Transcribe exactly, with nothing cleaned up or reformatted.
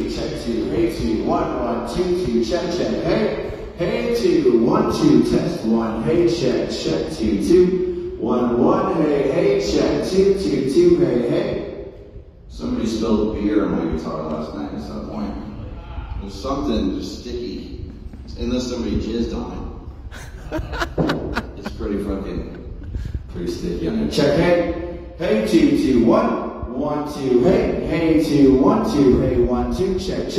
two, check two, hey two, one, one, two, two, check, check, hey, hey two, one, two, test one, hey, check, check, two, two, one, one, hey, hey, check, two, two, two, hey, hey. Somebody spilled beer on my guitar last night at some point. There's something just sticky, unless somebody jizzed on it. It's pretty fucking, pretty sticky on it. Check, hey, hey two, two, one, one, two, hey, hey two, one, two, hey, one, two, check, check.